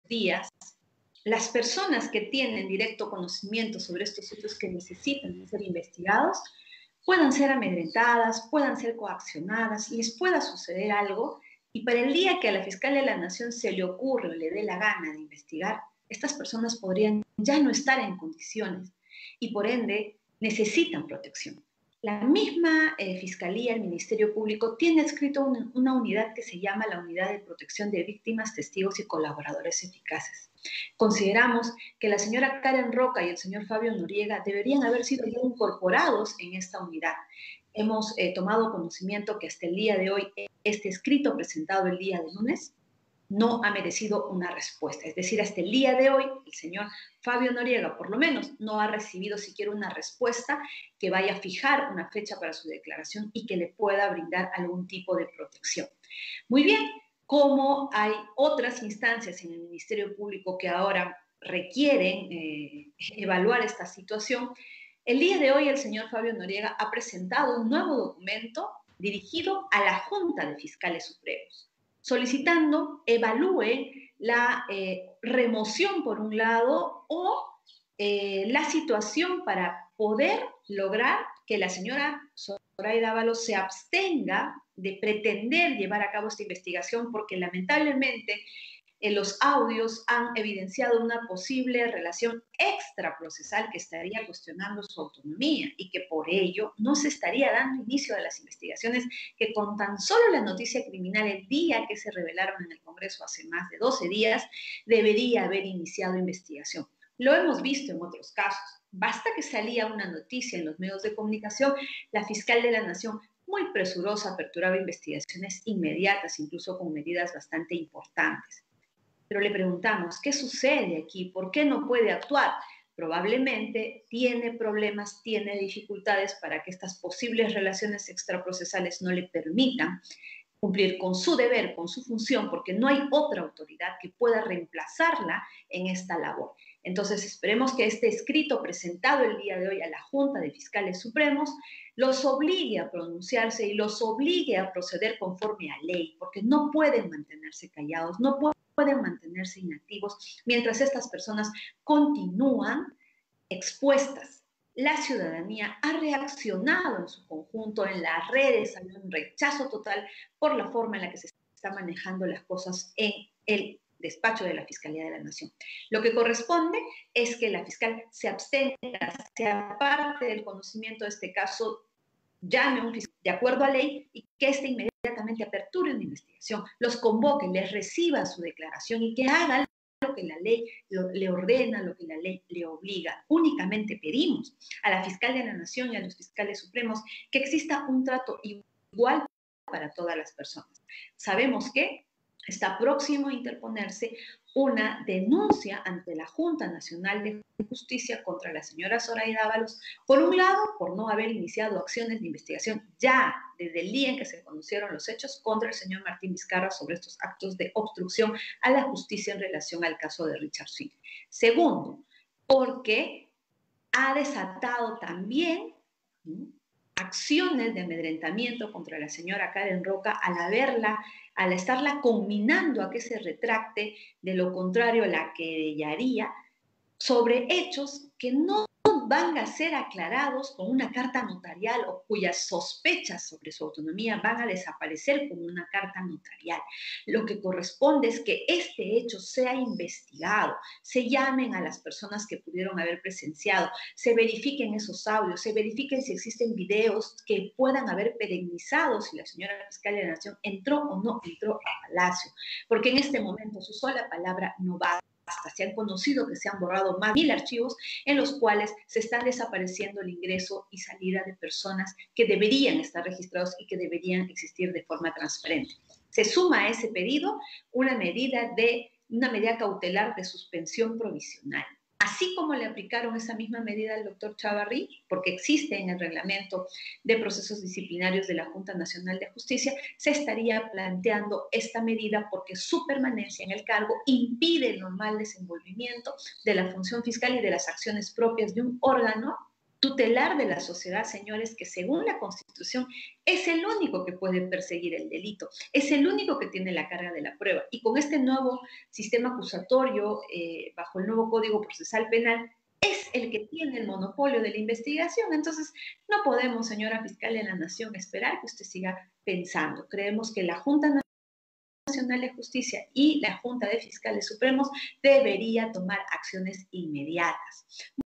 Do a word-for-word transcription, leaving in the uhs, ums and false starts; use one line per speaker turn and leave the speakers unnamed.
días, las personas que tienen directo conocimiento sobre estos hechos que necesitan ser investigados puedan ser amedrentadas, puedan ser coaccionadas, les pueda suceder algo, y para el día que a la fiscal de la Nación se le ocurre o le dé la gana de investigar, estas personas podrían ya no estar en condiciones y por ende necesitan protección. La misma eh, Fiscalía, el Ministerio Público, tiene escrito una, una unidad que se llama la Unidad de Protección de Víctimas, Testigos y Colaboradores Eficaces. Consideramos que la señora Karen Roca y el señor Fabio Noriega deberían haber sido ya incorporados en esta unidad. Hemos eh, tomado conocimiento que hasta el día de hoy este escrito presentado el día de lunes no ha merecido una respuesta. Es decir, hasta el día de hoy, el señor Fabio Noriega, por lo menos, no ha recibido siquiera una respuesta que vaya a fijar una fecha para su declaración y que le pueda brindar algún tipo de protección. Muy bien, como hay otras instancias en el Ministerio Público que ahora requieren eh, evaluar esta situación, el día de hoy el señor Fabio Noriega ha presentado un nuevo documento dirigido a la Junta de Fiscales Supremos, solicitando evalúe la eh, remoción por un lado o eh, la situación para poder lograr que la señora Zoraida Ábalos se abstenga de pretender llevar a cabo esta investigación, porque lamentablemente eh, los audios han evidenciado una posible relación extraprocesal que estaría cuestionando su autonomía y que por ello no se estaría dando inicio a las investigaciones que con tan solo la noticia criminal el día que se revelaron en el Congreso hace más de doce días debería haber iniciado investigación. Lo hemos visto en otros casos. Basta que salía una noticia en los medios de comunicación, la fiscal de la Nación, muy presurosa, aperturaba investigaciones inmediatas, incluso con medidas bastante importantes. Pero le preguntamos, ¿qué sucede aquí? ¿Por qué no puede actuar? Probablemente tiene problemas, tiene dificultades para que estas posibles relaciones extraprocesales no le permitan cumplir con su deber, con su función, porque no hay otra autoridad que pueda reemplazarla en esta labor. Entonces, esperemos que este escrito presentado el día de hoy a la Junta de Fiscales Supremos los obligue a pronunciarse y los obligue a proceder conforme a ley, porque no pueden mantenerse callados, no pueden pueden mantenerse inactivos mientras estas personas continúan expuestas. La ciudadanía ha reaccionado en su conjunto en las redes, hay un rechazo total por la forma en la que se están manejando las cosas en el despacho de la Fiscalía de la Nación. Lo que corresponde es que la fiscal se abstenga, se aparte del conocimiento de este caso, llame a un fiscal de acuerdo a ley y que éste inmediatamente aperture una investigación, los convoque, les reciba su declaración y que haga lo que la ley lo, le ordena, lo que la ley le obliga. Únicamente pedimos a la fiscal de la Nación y a los fiscales supremos que exista un trato igual para todas las personas. Sabemos que está próximo a interponerse una denuncia ante la Junta Nacional de Justicia contra la señora Zoraida Ábalos, por un lado, por no haber iniciado acciones de investigación ya desde el día en que se conocieron los hechos contra el señor Martín Vizcarra sobre estos actos de obstrucción a la justicia en relación al caso de Richard Swing. Segundo, porque ha desatado también ¿sí? acciones de amedrentamiento contra la señora Karen Roca al haberla, al estarla conminando a que se retracte, de lo contrario la querellaría sobre hechos que no van a ser aclarados con una carta notarial o cuyas sospechas sobre su autonomía van a desaparecer con una carta notarial. Lo que corresponde es que este hecho sea investigado, se llamen a las personas que pudieron haber presenciado, se verifiquen esos audios, se verifiquen si existen videos que puedan haber perennizado si la señora fiscal de la Nación entró o no entró a Palacio, porque en este momento su sola palabra no va. Hasta se han conocido que se han borrado más de mil archivos en los cuales se están desapareciendo el ingreso y salida de personas que deberían estar registrados y que deberían existir de forma transparente. Se suma a ese pedido una medida, de, una medida cautelar de suspensión provisional. Así como le aplicaron esa misma medida al doctor Chavarri, porque existe en el reglamento de procesos disciplinarios de la Junta Nacional de Justicia, se estaría planteando esta medida porque su permanencia en el cargo impide el normal desenvolvimiento de la función fiscal y de las acciones propias de un órgano tutelar de la sociedad, señores, que según la Constitución es el único que puede perseguir el delito, es el único que tiene la carga de la prueba. Y con este nuevo sistema acusatorio, eh, bajo el nuevo Código Procesal Penal, es el que tiene el monopolio de la investigación. Entonces, no podemos, señora fiscal de la Nación, esperar que usted siga pensando. Creemos que la Junta Nacional de Justicia y la Junta de Fiscales Supremos debería tomar acciones inmediatas.